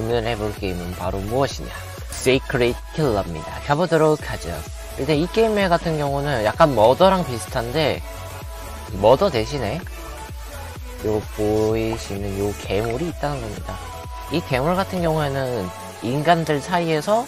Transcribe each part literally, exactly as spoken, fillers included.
오늘 해볼 게임은 바로 무엇이냐, Secret Killer입니다. 가보도록 하죠. 일단 이 게임 같은 경우는 약간 머더랑 비슷한데, 머더 대신에 요 보이시는 요 괴물이 있다는 겁니다. 이 괴물 같은 경우에는 인간들 사이에서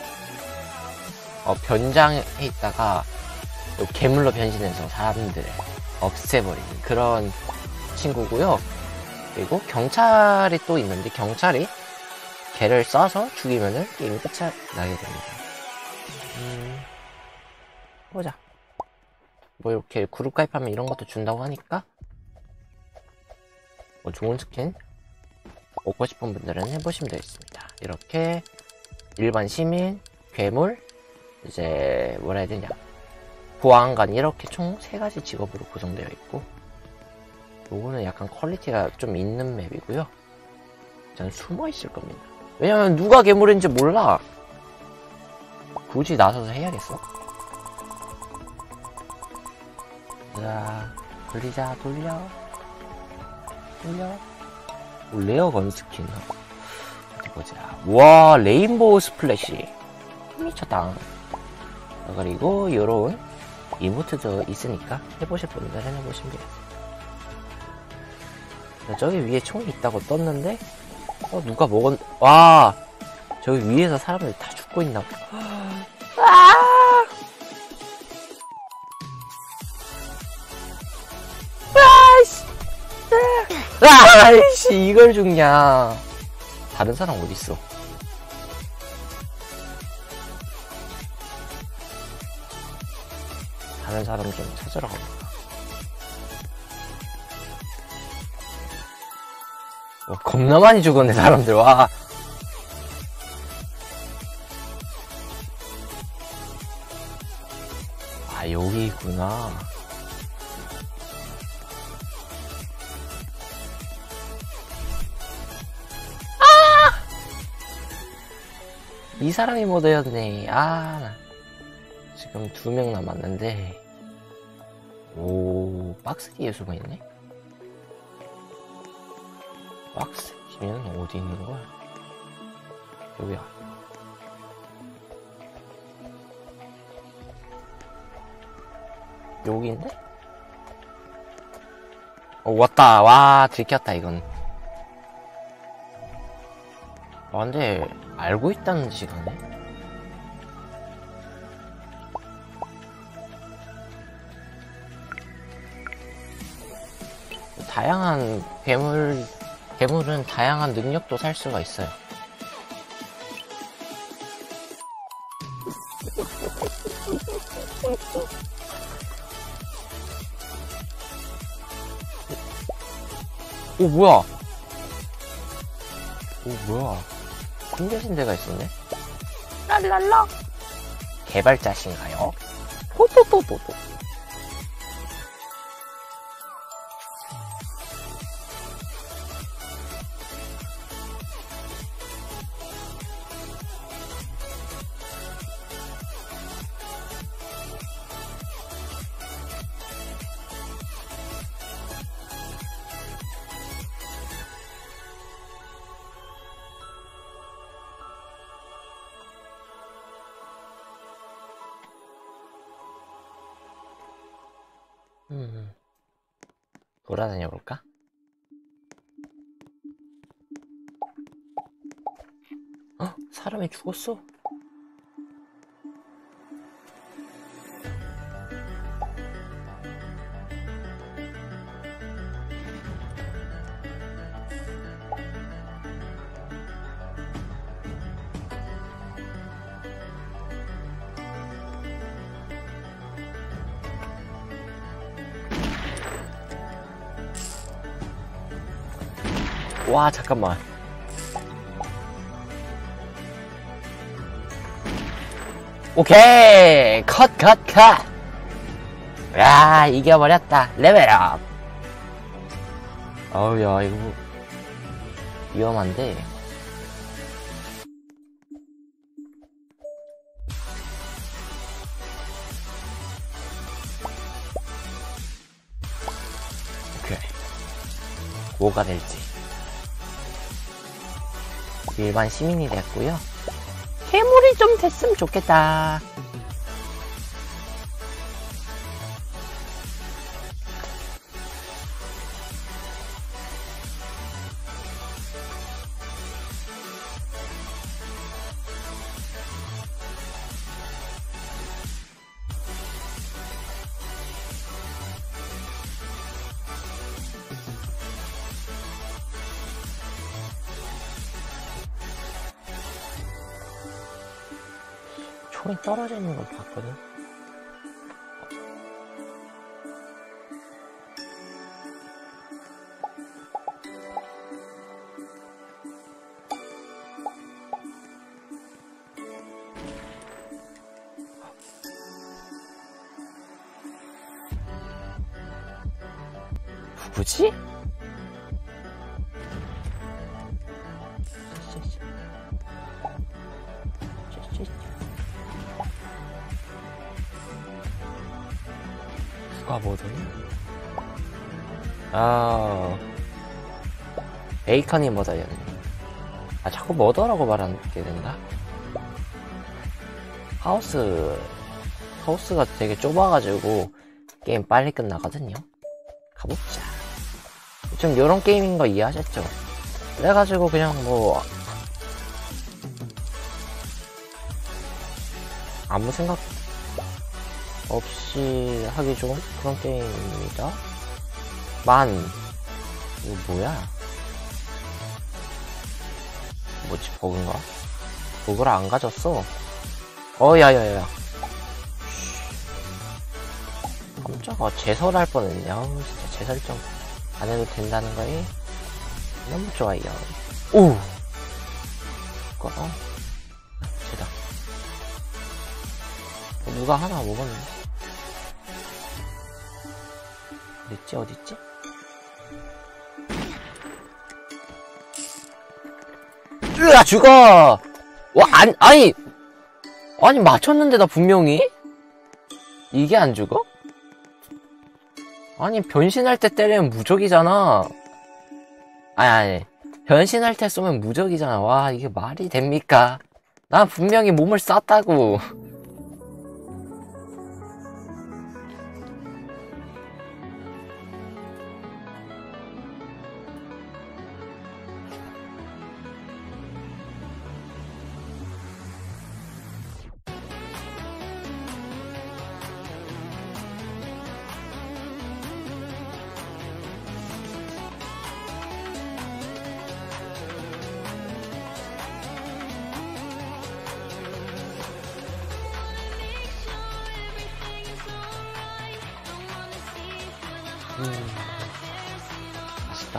어, 변장해 있다가 요 괴물로 변신해서 사람들을 없애버리는 그런 친구고요. 그리고 경찰이 또 있는데, 경찰이 걔를 쏴서 죽이면은 게임이 끝이 나게 됩니다. 음, 보자. 뭐 이렇게 그룹 가입하면 이런 것도 준다고 하니까 뭐 좋은 스킨 먹고 싶은 분들은 해보시면 되겠습니다. 이렇게 일반 시민, 괴물, 이제 뭐라 해야 되냐, 보안관, 이렇게 총 세 가지 직업으로 구성되어 있고, 요거는 약간 퀄리티가 좀 있는 맵이고요. 저는 숨어 있을 겁니다. 왜냐면 누가 괴물인지 몰라. 굳이 나서서 해야겠어. 자, 돌리자, 돌려, 돌려. 오, 레어 건스킨. 어디 보자. 와, 레인보우 스플래시. 미쳤다. 그리고 요런 이모트도 있으니까 해보실 분들은 해보시면 되겠어요. 저기 위에 총이 있다고 떴는데, 어, 누가 먹었, 와, 저기 위에서 사람들이 다 죽고 있나 봐. 아! 아이씨! 아이씨, 이걸 죽냐. 다른 사람 어딨어? 다른 사람 좀 찾으러 가볼까? 와, 겁나 많이 죽었네, 사람들. 와. 아, 여기 있구나. 아! 이 사람이 모드였네. 아. 지금 두 명 남았는데. 오, 박스 뒤에 숨어 있네? 박스 뒤에는 어디 있는 거야? 여기야. 여기인데? 어, 왔다. 와, 들켰다, 이건. 아, 근데, 알고 있다는 시간에? 다양한 괴물, 괴물은 다양한 능력도 살 수가 있어요. 오, 뭐야? 오, 뭐야? 숨겨진 데가 있었네? 랄랄라! 개발자신가요? 호도도도도. 음, 돌아다녀 볼까? 어? 사람이 죽었어? 와, 잠깐만. 오케이! 컷, 컷, 컷! 야, 이겨버렸다. 레벨업! 어우, 야, 이거, 위험한데. 오케이. 뭐가 될지. 일반 시민이 됐고요. 괴물이 좀 됐으면 좋겠다. 총이 떨어져 있는 걸 봤거든. 누구지? 누가 뭐든? 아, 베이컨이 머더였네. 아, 자꾸 머더라고 말하게 된다. 하우스, 하우스가 되게 좁아가지고 게임 빨리 끝나거든요. 가보자. 좀 요런 게임인 거 이해하셨죠? 그래가지고 그냥 뭐 아무 생각 없이 하기 좋은 그런 게임입니다. 만 이거 뭐야? 뭐지, 버그인가? 버그를 안 가졌어. 어, 야야야. 깜짝아, 제설할 뻔했네. 아우, 진짜 제설정 안 해도 된다는 거에 너무 좋아요. 오! 이거, 어? 제다. 누가 하나 먹었네. 어딨지, 어딨지? 으아, 죽어! 와, 아니, 아니! 아니, 맞췄는데, 나 분명히? 이게 안 죽어? 아니, 변신할 때 때리면 무적이잖아. 아니, 아니. 변신할 때 쏘면 무적이잖아. 와, 이게 말이 됩니까? 난 분명히 몸을 쐈다고. 음, 맛있다.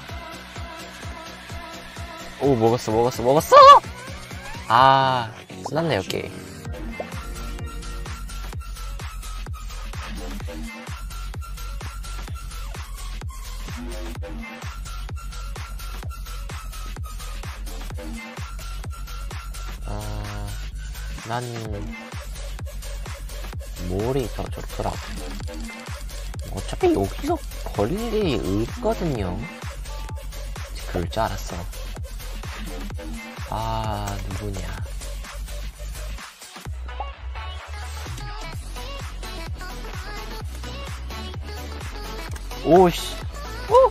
오, 먹었어, 먹었어, 먹었어! 아, 끝났네, 여기. 아, 난, 몰이 더 좋더라고. 어차피 여기서 걸릴 일이 없거든요. 그럴 줄 알았어. 아, 누구냐. 오씨. 오!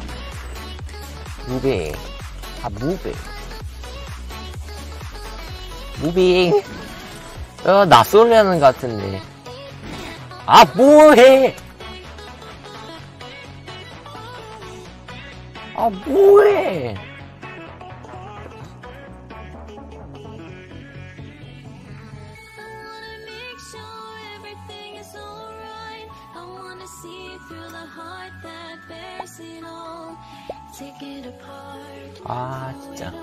무빙. 아, 무빙. 무빙. 어, 나 쏠려는 것 같은데. 아, 뭐해! 아, 뭐해! 아, 진짜.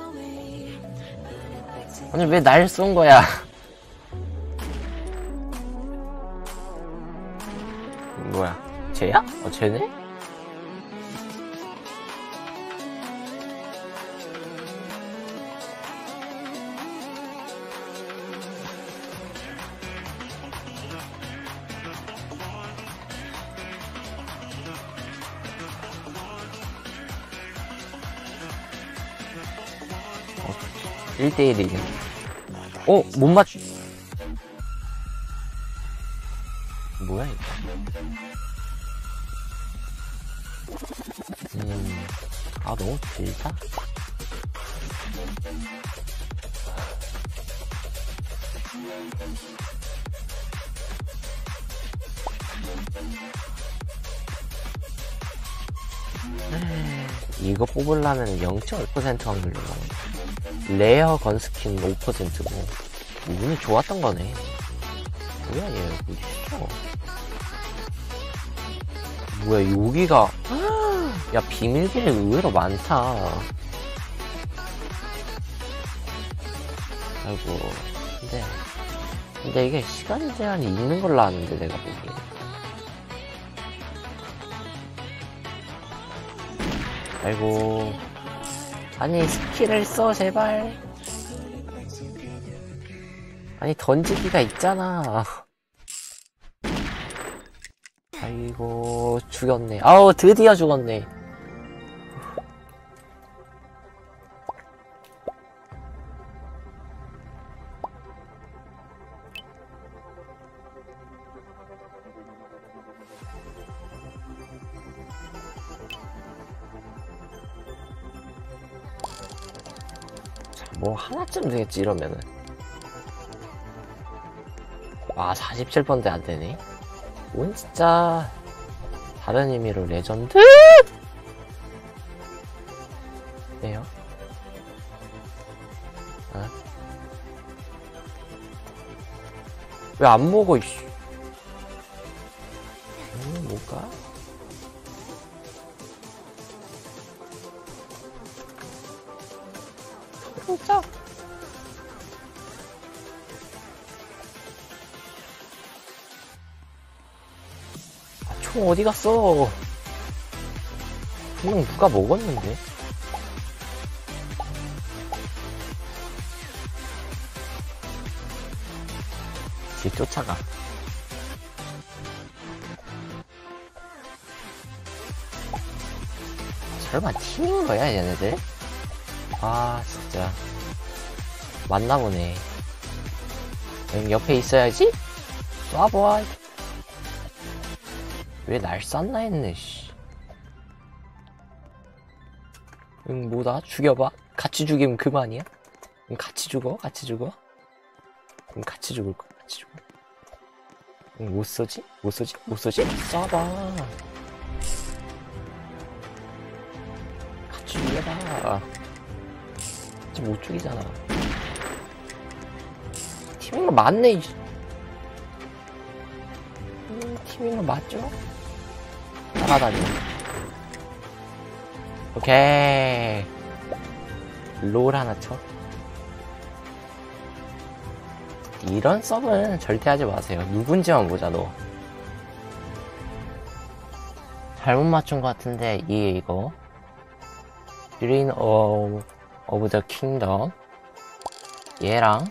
오늘 왜 날 쏜 거야? 뭐야? 쟤야? 어, 쟤네? 일 대 일이네. 어? 못 맞... 뭐야 이거. 음... 아 너무 길다? 이거 뽑으려면 영 점 오 퍼센트 확률로 레어 건스킨 오 퍼센트고 운이 좋았던 거네. 뭐야 얘 어딨어. 뭐야 여기가 야 비밀길이 의외로 많다. 아이고 근데 근데 이게 시간 제한이 있는 걸로 아는데 내가 보기에 아이고 아니 스킬을 써 제발. 아니 던지기가 있잖아. 아이고 죽였네. 아우 드디어 죽었네. 뭐 하나쯤 되겠지 이러면은. 아 사십칠 번째 안되네. 뭔 진짜 다른 의미로 레전드? 네요. 어? 왜 안 먹어 이씨. 음, 뭘까? 진짜. 아, 총 어디 갔어? 분명 누가 먹었는데? 뒤 쫓아가. 설마 팀인 거야 얘네들? 아 진짜 맞나보네. 응, 옆에 있어야지? 쏴봐. 왜 날 쐈나 했네 씨. 응 뭐다 죽여봐. 같이 죽이면 그만이야? 응 같이 죽어? 같이 죽어? 응 같이 죽을 거야. 같이 죽어. 응 못 쏘지? 못 쏘지? 못 쏘지? 쏴봐. 같이 죽여봐. 못 죽이잖아. 팀인거 맞네. 음, 팀인거 맞죠? 따라다니. 오케이. 롤 하나 쳐. 이런 서브는 절대 하지 마세요. 누군지만 보자 너. 잘못 맞춘 것 같은데 이 이거 Green of 오브 더 킹덤 얘랑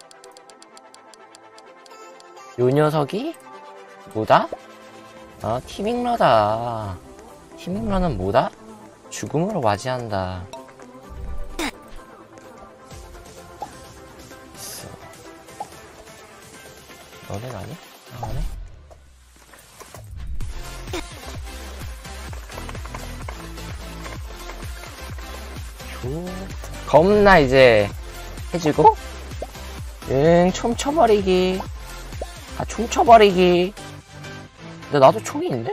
요 녀석이 뭐다? 어 티밍러다. 티밍러는 뭐다? 죽음으로 맞이한다. 있어. 너넨 아니? 나네? 겁나 이제 해주고 응 총 쳐버리기. 아 총 쳐버리기. 근데 나도 총이 있는데?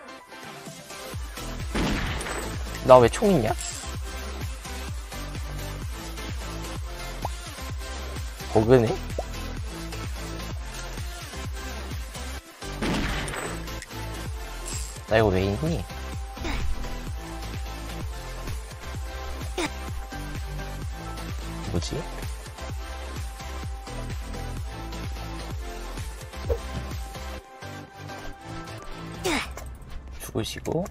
나 왜 총 있냐? 버그네? 나 이거 왜 있니? 뭐지? 죽으시고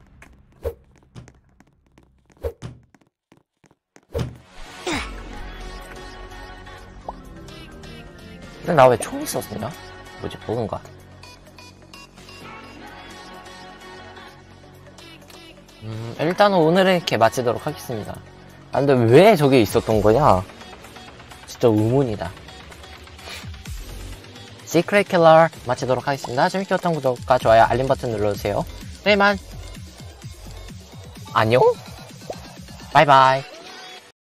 근데 나 왜 총 있었냐? 뭐지 버그인가? 음 일단은 오늘은 이렇게 마치도록 하겠습니다. 아 근데 왜 저게 있었던 거냐? 진짜 의문이다. 시크릿 킬러 마치도록 하겠습니다. 재밌게 봤던 구독과 좋아요, 알림 버튼 눌러주세요. 그럼 이만 안녕. 바이바이.